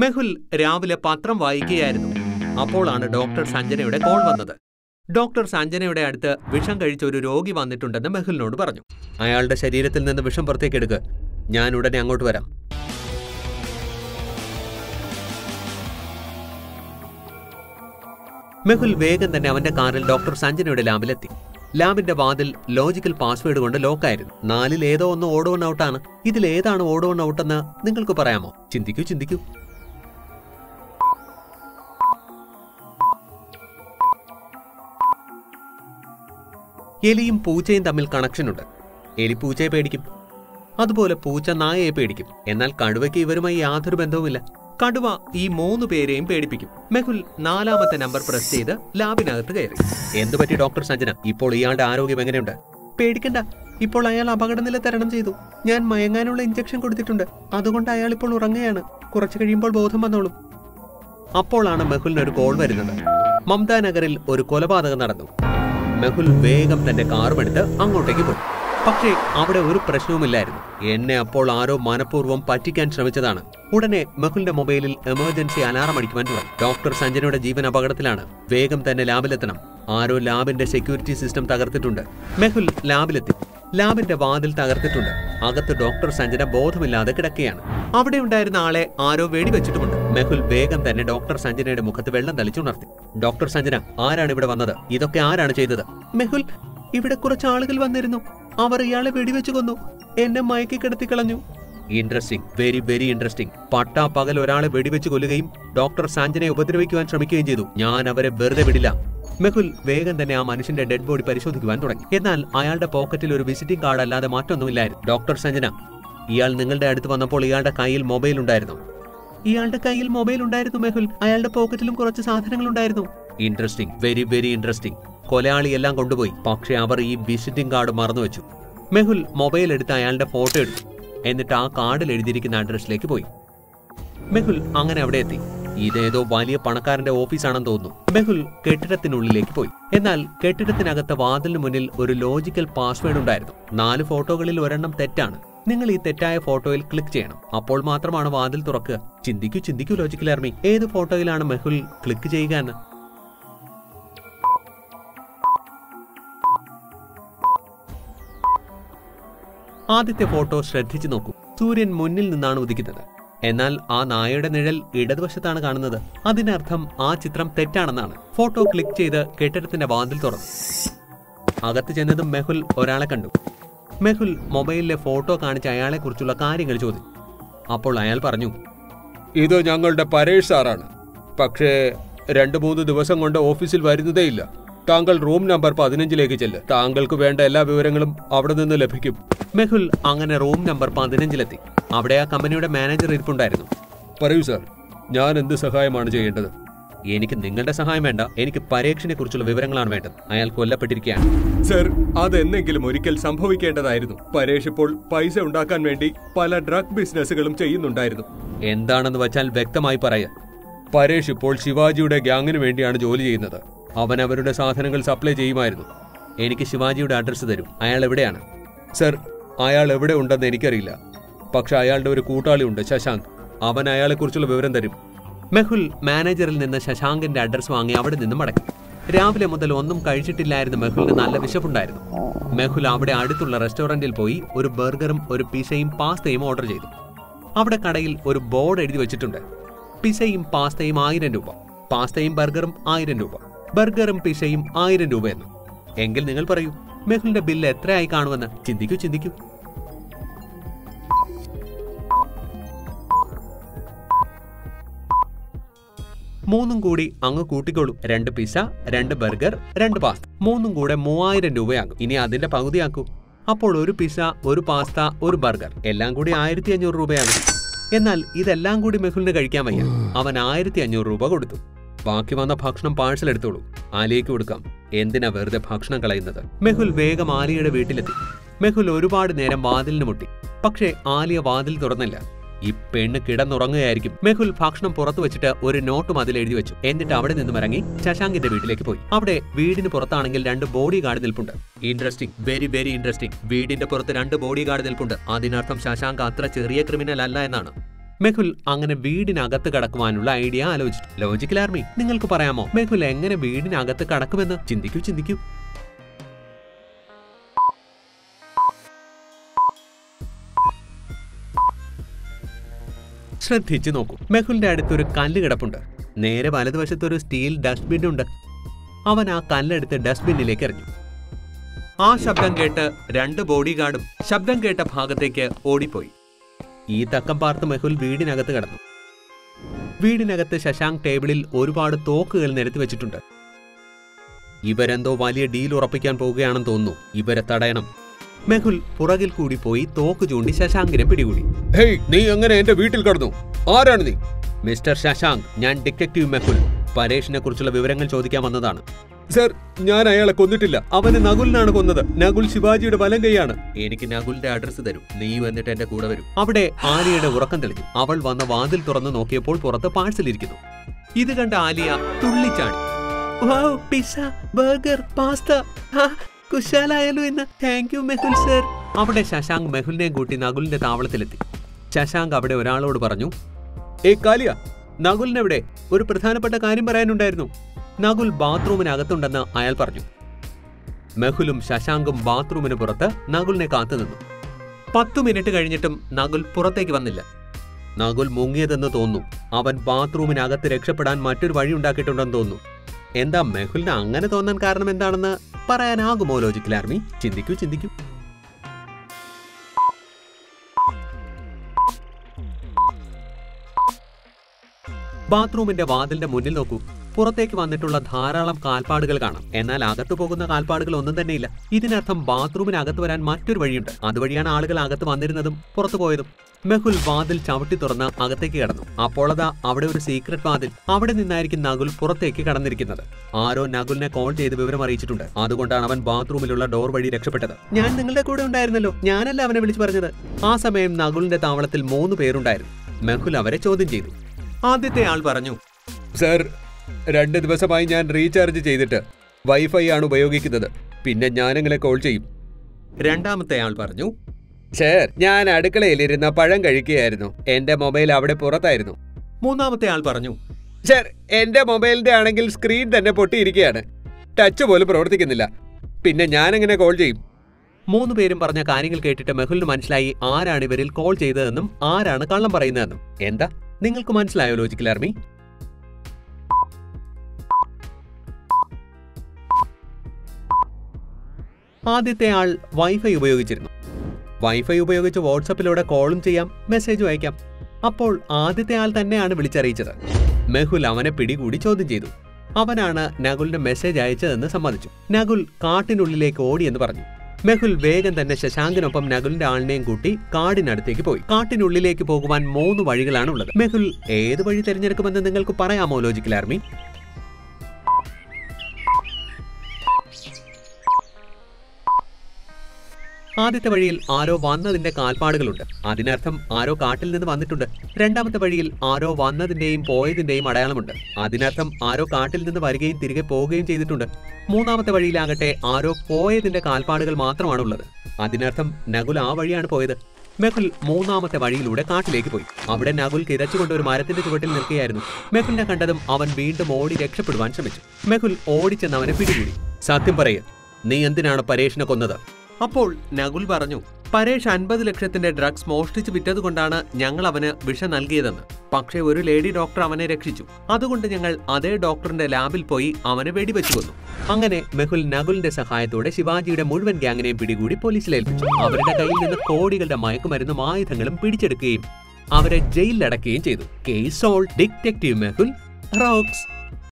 മെഹുൽ രാവിലെ പത്രം വായിക്കുകയായിരുന്നു. അപ്പോഴാണ് ഡോക്ടർ സഞ്ജനയുടെ കോൾ വന്നത്. ഡോക്ടർ സഞ്ജനയുടെ അടുത്ത് വിഷം കഴിച്ച ഒരു രോഗി വന്നിട്ടുണ്ടെന്ന് മെഹുലിനോട് പറഞ്ഞു. അയാളുടെ ശരീരത്തിൽ നിന്ന് വിഷം പുറത്തേക്ക് എടുക്കുക, ഞാൻ ഉടനെ അങ്ങോട്ട് വരാം. മെഹുൽ വേഗം തന്നെ അവന്റെ കാറിൽ ഡോക്ടർ സഞ്ജനയുടെ ലാബിലെത്തി. ലാബിന്റെ വാതിൽ ലോജിക്കൽ പാസ്വേഡ് കൊണ്ട് ലോക്കായിരുന്നു. 4-ൽ ഏതോ ഒന്ന് ഓഡ് വൺ ഔട്ടാണ്. ഇതിലേതാണ് ഓഡ് വൺ ഔട്ടെന്ന് നിങ്ങൾക്ക് പറയാമോ? ചിന്തിക്കൂ. എലിയും പൂച്ചയും തമ്മിൽ കണക്ഷനുണ്ട്. എലി പൂച്ചയെ പേടിക്കും, അതുപോലെ പൂച്ച നായയെ പേടിക്കും. എന്നാൽ കടുവയ്ക്ക് ഇവരുമായി യാതൊരു ബന്ധവുമില്ല. കടുവ ഈ 3 പേരെയും പേടിപ്പിക്കും. മെഹുൽ 4ാമത്തെ നമ്പർ പ്രസ് ചെയ്ത് ലാബിനകത്ത് കയറി. എന്തുപറ്റി ഡോക്ടർ സഞ്ജന? ഇപ്പോൾ ഇയാളുടെ ആരോഗ്യം എങ്ങനെയുണ്ട്? പേടിക്കണ്ട, ഇപ്പോൾ അയാൾ അപകടനില തരണം ചെയ്തു. ഞാൻ മയങ്ങാനുള്ള ഇഞ്ചക്ഷൻ കൊടുത്തിട്ടുണ്ട്. അതുകൊണ്ട് അയാൾ ഇപ്പോൾ ഉറങ്ങുകയാണ്. കുറച്ചു കഴിയുമ്പോൾ ബോധം വന്നോളും. അപ്പോഴാണ് മെഹുലിനൊരു കോൾ വരുന്നത്. മമതാ നഗറിൽ ഒരു കൊലപാതകം നടന്നു. മെഹുൽ വേഗം തന്റെ കാറുമെടുത്ത് അങ്ങോട്ടേക്ക് പോയി. പക്ഷേ അവിടെ ഒരു പ്രശ്നവുമില്ലായിരുന്നു. എന്നെ അപ്പോൾ ആരോ മനഃപൂർവ്വം പറ്റിക്കാൻ ശ്രമിച്ചതാണ്. ഉടനെ മെഹുലിന്റെ മൊബൈലിൽ എമർജൻസി അലാറം അടിക്കുവാൻ തുടങ്ങി. ഡോക്ടർ സഞ്ജനയുടെ ജീവൻ അപകടത്തിലാണ്. വേഗം തന്നെ ലാബിലെത്തണം. ആരോ ലാബിന്റെ സെക്യൂരിറ്റി സിസ്റ്റം തകർത്തിട്ടുണ്ട്. മെഹുൽ ലാബിലെത്തി. ലാബിന്റെ വാതിൽ തകർത്തിട്ടുണ്ട്. അകത്ത് ഡോക്ടർ സഞ്ജന ബോധമില്ലാതെ കിടക്കുകയാണ്. അവിടെ ഉണ്ടായിരുന്ന ആളെ ആരോ വെടിവെച്ചിട്ടുമുണ്ട്. മെഹുൽ വേഗം തന്നെ ഡോക്ടർ സഞ്ജനയുടെ മുഖത്ത് വെള്ളം തളിച്ചുണർത്തി. ഡോക്ടർ സഞ്ജന, ആരാണ് ഇവിടെ വന്നത്? ഇതൊക്കെ ആരാണ് ചെയ്തത്? മെഹുൽ, ഇവിടെ കുറച്ച് ആളുകൾ വന്നിരുന്നു. അവർ ഇയാളെ വെടിവെച്ചു കൊന്നു. എന്നെ മയക്കി കിടത്തി കളഞ്ഞു. Interesting, very interesting. പട്ടാ പകൽ ഒരാളെ വെടിവെച്ച് കൊല്ലുകയും ഡോക്ടർ സഞ്ജനയെ ഉപദ്രവിക്കുവാൻ ശ്രമിക്കുകയും ചെയ്തു. ഞാൻ അവരെ വെറുതെ വിടില്ല. മെഹുൽ വേഗം തന്നെ ആ മനുഷ്യന്റെ ഡെഡ് ബോഡി പരിശോധിക്കുവാൻ തുടങ്ങി. എന്നാൽ അയാളുടെ പോക്കറ്റിൽ ഒരു വിസിറ്റിംഗ് കാർഡ് അല്ലാതെ മറ്റൊന്നുമില്ലായിരുന്നു. ഡോക്ടർ സഞ്ജന, ഇയാൾ നിങ്ങളുടെ അടുത്ത് വന്നപ്പോൾ ഇയാളുടെ കയ്യിൽ മൊബൈൽ ഉണ്ടായിരുന്നു. ഇയാളുടെ കയ്യിൽ മൊബൈൽ ഉണ്ടായിരുന്നു മെഹുൽ. അയാളുടെ പോക്കറ്റിലും കുറച്ച് സാധനങ്ങൾ ഉണ്ടായിരുന്നു. Interesting, very interesting. കൊലയാളി എല്ലാം കൊണ്ടുപോയി. പക്ഷെ അവർ ഈ വിസിറ്റിംഗ് കാർഡ് മറന്നുവെച്ചു. മെഹുൽ മൊബൈൽ എടുത്ത് അയാളുടെ ഫോട്ടോ എടുത്തു. എന്നിട്ട് ആ കാർഡിൽ എഴുതിയിരിക്കുന്ന അഡ്രസ്സിലേക്ക് പോയി. മെഹുൽ അങ്ങനെ അവിടെ എത്തി. ഇതേതോ വലിയ പണക്കാരന്റെ ഓഫീസാണെന്ന് തോന്നുന്നു. മെഹുൽ കെട്ടിടത്തിനുള്ളിലേക്ക് പോയി. എന്നാൽ കെട്ടിടത്തിനകത്ത് വാതിലിന് മുന്നിൽ ഒരു ലോജിക്കൽ പാസ്വേഡ് ഉണ്ടായിരുന്നു. 4 ഫോട്ടോകളിൽ ഒരെണ്ണം തെറ്റാണ്. നിങ്ങൾ ഈ തെറ്റായ ഫോട്ടോയിൽ ക്ലിക്ക് ചെയ്യണം. അപ്പോൾ മാത്രമാണ് വാതിൽ തുറക്കുക. ചിന്തിക്കൂ ലോജിക്കൽ ആർമി. ഏത് ഫോട്ടോയിലാണ് മെഹുൽ ക്ലിക്ക് ചെയ്യുക എന്ന്? ആദ്യത്തെ ഫോട്ടോ ശ്രദ്ധിച്ചു നോക്കൂ. സൂര്യൻ മുന്നിൽ നിന്നാണ് ഉദിക്കുന്നത്. എന്നാൽ ആ നായയുടെ നിഴൽ ഇടതുവശത്താണ് കാണുന്നത്. അതിനർത്ഥം ആ ചിത്രം തെറ്റാണെന്നാണ്. ഫോട്ടോ ക്ലിക്ക് ചെയ്ത് കെട്ടിടത്തിന്റെ വാതിൽ തുറന്നു. അകത്ത് ചെന്നതും മെഹുൽ ഒരാളെ കണ്ടു. മെഹുൽ മൊബൈലിലെ ഫോട്ടോ കാണിച്ച് അയാളെ കുറിച്ചുള്ള കാര്യങ്ങൾ ചോദിച്ചു. അപ്പോൾ അയാൾ പറഞ്ഞു, ഇത് ഞങ്ങളുടെ പരേഷ് സാറാണ്. പക്ഷേ 2-3 ദിവസം കൊണ്ട് ഓഫീസിൽ വരുന്നതേയില്ല. താങ്കൾ റൂം നമ്പർ 15ലേക്ക് ചെല്ല്. താങ്കൾക്ക് വേണ്ട എല്ലാ വിവരങ്ങളും അവിടെ നിന്ന് ലഭിക്കും. മെഹുൽ അങ്ങനെ റൂം നമ്പർ 15ലെത്തി. അവിടെ ആ കമ്പനിയുടെ മാനേജർ ഇരിപ്പുണ്ടായിരുന്നു. പറയൂ സർ, ഞാൻ എന്ത് സഹായമാണ് ചെയ്യേണ്ടത്? എനിക്ക് നിങ്ങളുടെ സഹായം വേണ്ട. എനിക്ക് പരീക്ഷനെ കുറിച്ചുള്ള വിവരങ്ങളാണ് വേണ്ടത്. അയാൾ കൊല്ലപ്പെട്ടിരിക്കുകയാണ്. സർ, അതെന്നെങ്കിലും ഒരിക്കൽ സംഭവിക്കേണ്ടതായിരുന്നു. പരേഷ് ഇപ്പോൾ പൈസ ഉണ്ടാക്കാൻ വേണ്ടി പല ഡ്രഗ് ബിസിനസ്സുകളും ചെയ്യുന്നുണ്ടായിരുന്നു. എന്താണെന്ന് വെച്ചാൽ വ്യക്തമായി പറയാ. പരേഷ് ഇപ്പോൾ ശിവാജിയുടെ ഗ്യാങ്ങിന് വേണ്ടിയാണ് ജോലി ചെയ്യുന്നത്. അവൻ അവരുടെ സാധനങ്ങൾ സപ്ലൈ ചെയ്യുമായിരുന്നു. എനിക്ക് ശിവാജിയുടെ അഡ്രസ്സ് തരും. അയാൾ എവിടെയാണ്? സർ, അയാൾ എവിടെ ഉണ്ടെന്ന് എനിക്കറിയില്ല. പക്ഷെ അയാളുടെ ഒരു കൂട്ടാളി ഉണ്ട്, ശശാങ്ക്. അവൻ അയാളെക്കുറിച്ചുള്ള വിവരം തരും. മെഹുൽ മാനേജറിൽ നിന്ന് ശശാങ്കിന്റെ അഡ്രസ് വാങ്ങി അവിടെ നിന്നും മടങ്ങി. രാവിലെ മുതൽ ഒന്നും കഴിച്ചിട്ടില്ലായിരുന്ന മെഹുലിന് നല്ല വിശപ്പുണ്ടായിരുന്നു. മെഹുൽ അവിടെ അടുത്തുള്ള റെസ്റ്റോറന്റിൽ പോയി ഒരു ബർഗറും ഒരു പിസയും പാസ്തയും ഓർഡർ ചെയ്തു. അവിടെ കടയിൽ ഒരു ബോർഡ് എഴുതി വെച്ചിട്ടുണ്ട്. പിസയും പാസ്തയും 1000 രൂപ, പാസ്തയും ബർഗറും 1000 രൂപ, ബർഗറും പിസയും 1000 രൂപ എന്ന്. എങ്കിൽ നിങ്ങൾ പറയൂ, മെഹുലിന്റെ ബില്ല് എത്രയായി കാണുമെന്ന്? ചിന്തിക്കൂ. മൂന്നും കൂടി അങ്ങ് കൂട്ടിക്കോളൂ. 2 പിസ, 2 ബർഗർ, 2 പാസ്ത. മൂന്നും കൂടെ 3000 രൂപയാകും. ഇനി അതിന്റെ പകുതിയാക്കൂ. അപ്പോൾ ഒരു പിസ, ഒരു പാസ്ത, ഒരു ബർഗർ എല്ലാം കൂടി 1500 രൂപയാകും. എന്നാൽ ഇതെല്ലാം കൂടി മെഹുലിന് കഴിക്കാൻ വയ്യ. അവൻ 1500 രൂപ കൊടുത്തു. ബാക്കി വന്ന ഭക്ഷണം പാഴ്സൽ എടുത്തോളൂ. ആലിയയ്ക്ക് കൊടുക്കാം. എന്തിനാ വെറുതെ ഭക്ഷണം കളയുന്നത്? മെഹുൽ വേഗം ആലിയയുടെ വീട്ടിലെത്തി. മെഹുൽ ഒരുപാട് നേരം വാതിലിന് മുട്ടി. പക്ഷേ ആലിയ വാതിൽ തുറന്നില്ല. ഈ പെണ്ണ് കിടന്നുറങ്ങുകയായിരിക്കും. മെഹുൽ ഭക്ഷണം പുറത്തു വെച്ചിട്ട് ഒരു നോട്ടും അതിൽ എഴുതി വെച്ചു. എന്നിട്ട് അവിടെ നിന്നും ഇറങ്ങി ശശാങ്കിന്റെ വീട്ടിലേക്ക് പോയി. അവിടെ വീടിന് പുറത്താണെങ്കിൽ 2 ബോഡി ഗാർഡ് നിൽപ്പുണ്ട്. Interesting, very interesting. വീടിന്റെ പുറത്ത് 2 ബോഡി ഗാർഡ് നിൽപ്പുണ്ട്. അതിനർത്ഥം ശശാങ്ക് അത്ര ചെറിയ ക്രിമിനൽ അല്ല എന്നാണ്. മെഹുൽ അങ്ങനെ വീടിനകത്ത് കടക്കുവാനുള്ള ഐഡിയ ആലോചിച്ചു. ലോജിക്കൽ ആർമി, നിങ്ങൾക്ക് പറയാമോ മെഹുൽ എങ്ങനെ വീടിനകത്ത് കടക്കുമെന്ന്? ചിന്തിക്കൂ. ശ്രദ്ധിച്ചു നോക്കൂ. മെഹുലിന്റെ അടുത്തൊരു കല്ല് കിടപ്പുണ്ട്. നേരെ വലതുവശത്ത് ഒരു സ്റ്റീൽ ഡസ്റ്റ്ബിൻ ഉണ്ട്. അവൻ ആ കല്ലെടുത്ത് ഡസ്റ്റ്ബിന്നിലേക്ക് എറിഞ്ഞു. ആ ശബ്ദം കേട്ട് 2 ബോഡി ഗാർഡും ശബ്ദം കേട്ട ഭാഗത്തേക്ക് ഓടിപ്പോയി. ഈ തക്കം പാർത്ത് മെഹുൽ വീടിനകത്ത് കടന്നു. വീടിനകത്ത് ശശാങ്ക് ടേബിളിൽ ഒരുപാട് തോക്കുകൾ നിരത്തി വെച്ചിട്ടുണ്ട്. ഇവരെന്തോ വലിയ ഡീൽ ഉറപ്പിക്കാൻ പോവുകയാണെന്ന് തോന്നുന്നു. ഇവരെ തടയണം. മെഹുൽ പുറകിൽ കൂടി പോയി തോക്ക് ചൂണ്ടി ശശാങ്കിനെ പിടികൂടി. ഹേയ്, നീ എങ്ങനെ എന്റെ വീട്ടിൽ കടന്നു? ആരാണ് നീ? മിസ്റ്റർ ശശാങ്ക്, ഞാൻ ഡിറ്റക്റ്റീവ് മെഹുൽ. പരേഷിനെ കുറിച്ചുള്ള വിവരങ്ങൾ ചോദിക്കാൻ വന്നതാണ്. സർ, ഞാൻ അയാളെ കൊന്നിട്ടില്ല. അവന് നകുലിനാണ് കൊന്നത്. നകുൽ ശിവാജിയുടെ വലം കൈയാണ്. എനിക്ക് നകുലിന്റെ അഡ്രസ് തരൂ. നീ വന്നിട്ട് എന്റെ കൂടെ വരൂ. അവിടെ ആലിയയുടെ ഉറക്കം തെളിഞ്ഞു. അവൾ വന്ന വാതിൽ തുറന്ന് നോക്കിയപ്പോൾ പുറത്ത് പാഴ്സൽ ഇരിക്കുന്നു. ഇത് കണ്ട ആലിയ തുള്ളിച്ചാടി. വാവ്, പിസ്സ, ബർഗർ, പാസ്ത, കുശാലായാലോ എന്ന്. Thank you Mehul sir. അവിടെ ശശാങ്ക് മെഹുലിനെയും കൂട്ടി നകുലിന്റെ താവളത്തിലെത്തി. ശശാങ്ക് അവിടെ ഒരാളോട് പറഞ്ഞു, കാലിയ, നകുലിനെവിടെ? ഒരു പ്രധാനപ്പെട്ട കാര്യം പറയാനുണ്ടായിരുന്നു. നകുൽ ബാത്റൂമിനകത്തുണ്ടെന്ന് അയാൾ പറഞ്ഞു. മെഹുലും ശശാങ്കും ബാത്റൂമിന് പുറത്ത് നകുലിനെ കാത്തുനിന്നു. 10 മിനിറ്റ് കഴിഞ്ഞിട്ടും നകുൽ പുറത്തേക്ക് വന്നില്ല. നകുൽ മുങ്ങിയതെന്ന് തോന്നുന്നു. അവൻ ബാത്റൂമിനകത്ത് രക്ഷപ്പെടാൻ മറ്റൊരു വഴി ഉണ്ടാക്കിയിട്ടുണ്ടെന്ന് തോന്നുന്നു. എന്താ മെഹുലിന് അങ്ങനെ തോന്നാൻ കാരണം എന്താണെന്ന് പറയാനാകുമോ ലോജിക്കൽ ആർമി? ചിന്തിക്കൂ. ബാത്റൂമിന്റെ വാതിലിന്റെ മുന്നിൽ നോക്കൂ. പുറത്തേക്ക് വന്നിട്ടുള്ള ധാരാളം കാൽപ്പാടുകൾ കാണാം. എന്നാൽ അകത്തു പോകുന്ന കാൽപ്പാടുകൾ ഒന്നും തന്നെയില്ല. ഇതിനർത്ഥം ബാത്റൂമിനകത്ത് വരാൻ മറ്റൊരു വഴിയുണ്ട്. അതുവഴിയാണ് ആളുകൾ അകത്ത് വന്നിരുന്നതും പുറത്തു പോയതും. മെഹുൽ വാതിൽ ചവിട്ടി തുറന്ന് അകത്തേക്ക് കടന്നു. അപ്പോൾ അതാ അവിടെ ഒരു സീക്രട്ട് വാതിൽ. അവിടെ നിന്നായിരിക്കും നകുൽ പുറത്തേക്ക് കടന്നിരിക്കുന്നത്. ആരോ നകുലിനെ കോൾ ചെയ്ത് വിവരം അറിയിച്ചിട്ടുണ്ട്. അതുകൊണ്ടാണ് അവൻ ബാത്റൂമിലുള്ള ഡോർ വഴി രക്ഷപ്പെട്ടത്. ഞാൻ നിങ്ങളുടെ കൂടെ ഉണ്ടായിരുന്നല്ലോ. ഞാനല്ല അവനെ വിളിച്ചു പറഞ്ഞത്. ആ സമയം നകുലിന്റെ താവളത്തിൽ 3 പേരുണ്ടായിരുന്നു. മെഹുൽ അവരെ ചോദ്യം ചെയ്തു. ആദ്യത്തെ ആൾ പറഞ്ഞു, സർ, 2 ദിവസമായി ഞാൻ റീചാർജ് ചെയ്തിട്ട് വൈഫൈ ആണ് ഉപയോഗിക്കുന്നത്. പിന്നെ ഞാനെങ്ങനെ കോൾ ചെയ്യും? രണ്ടാമത്തെ ആൾ പറഞ്ഞു, സർ, ഞാൻ അടുക്കളയിലിരുന്ന പഴം കഴിക്കുകയായിരുന്നു. എന്റെ മൊബൈൽ അവിടെ പുറത്തായിരുന്നു. മൂന്നാമത്തെ ആൾ പറഞ്ഞു, സർ, എന്റെ മൊബൈലിന്റെ ആണെങ്കിൽ സ്ക്രീൻ തന്നെ പൊട്ടിയിരിക്കുകയാണ്. ടച്ച് പോലും പ്രവർത്തിക്കുന്നില്ല. പിന്നെ ഞാനെങ്ങനെ കോൾ ചെയ്യും? 3 പേരും പറഞ്ഞ കാര്യങ്ങൾ കേട്ടിട്ട് മെഹുലിന് മനസ്സിലായി ആരാണ് ഇവരിൽ കോൾ ചെയ്തതെന്നും ആരാണ് കള്ളം പറയുന്നതെന്നും. എന്താ, നിങ്ങൾക്ക് മനസ്സിലായോ ലോജിക്കൽ ആർമി? ആദ്യത്തെ ആൾ വൈഫൈ ഉപയോഗിച്ചിരുന്നു. വൈഫൈ ഉപയോഗിച്ച് വാട്സപ്പിലൂടെ കോളും ചെയ്യാം, മെസ്സേജും അയക്കാം. അപ്പോൾ ആദ്യത്തെ ആൾ തന്നെയാണ് വിളിച്ചറിയിച്ചത്. മെഹുൽ അവനെ പിടികൂടി ചോദ്യം ചെയ്തു. അവനാണ് നകുലിന് മെസ്സേജ് അയച്ചതെന്ന് സമ്മതിച്ചു. നകുൽ കാട്ടിനുള്ളിലേക്ക് ഓടിയെന്ന് പറഞ്ഞു. മെഹുൽ വേഗം തന്നെ ശശാങ്കിനൊപ്പം നകുലിന്റെ ആളിനെയും കൂട്ടി കാടിനടുത്തേക്ക് പോയി. കാട്ടിനുള്ളിലേക്ക് പോകുവാൻ 3 വഴികളാണ് ഉള്ളത്. മെഹുൽ ഏത് വഴി തിരഞ്ഞെടുക്കുമെന്ന് നിങ്ങൾക്ക് പറയാമോ ലോജിക്കൽ ആർമി? ആദ്യത്തെ വഴിയിൽ ആരോ വന്നതിന്റെ കാൽപ്പാടുകളുണ്ട്. അതിനർത്ഥം ആരോ കാട്ടിൽ നിന്ന് വന്നിട്ടുണ്ട്. രണ്ടാമത്തെ വഴിയിൽ ആരോ വന്നതിന്റെയും പോയതിന്റെയും അടയാളമുണ്ട്. അതിനർത്ഥം ആരോ കാട്ടിൽ നിന്ന് വരികയും തിരികെ പോവുകയും ചെയ്തിട്ടുണ്ട്. മൂന്നാമത്തെ വഴിയിലാകട്ടെ ആരോ പോയതിന്റെ കാൽപ്പാടുകൾ മാത്രമാണുള്ളത്. അതിനർത്ഥം നകുൽ ആ വഴിയാണ് പോയത്. മെഹുൽ മൂന്നാമത്തെ വഴിയിലൂടെ കാട്ടിലേക്ക് പോയി. അവിടെ നകുൽ കിതച്ചുകൊണ്ട് ഒരു മരത്തിന്റെ ചുവട്ടിൽ നിൽക്കുകയായിരുന്നു. മെഹുലിനെ കണ്ടതും അവൻ വീണ്ടും ഓടി രക്ഷപ്പെടുവാൻ ശ്രമിച്ചു. മെഹുൽ ഓടിച്ചെന്ന് അവനെ പിടികൂടി. സത്യം പറയുക, നീ എന്തിനാണ് പരേഷിനെ കൊന്നത്? അപ്പോൾ നകുൽ പറഞ്ഞു, പരേഷ് 50 ലക്ഷത്തിന്റെ ഡ്രഗ്സ് മോഷ്ടിച്ച് വിറ്റതുകൊണ്ടാണ് ഞങ്ങൾ അവന് വിഷം നൽകിയതെന്ന്. പക്ഷേ ഒരു ലേഡി ഡോക്ടർ അവനെ രക്ഷിച്ചു. അതുകൊണ്ട് ഞങ്ങൾ അതേ ഡോക്ടറിന്റെ ലാബിൽ പോയി അവനെ വെടിവെച്ചു കൊന്നു. അങ്ങനെ മെഹുൽ നകുലിന്റെ സഹായത്തോടെ ശിവാജിയുടെ മുഴുവൻ ഗ്യാങ്ങിനെയും പിടികൂടി പോലീസിൽ ഏൽപ്പിച്ചു. അവരുടെ കയ്യിൽ നിന്ന് കോടികളുടെ മയക്കുമരുന്നും ആയുധങ്ങളും പിടിച്ചെടുക്കുകയും അവരെ ജയിലിലടക്കുകയും ചെയ്തു. Case solved. Detective Mehul rocks.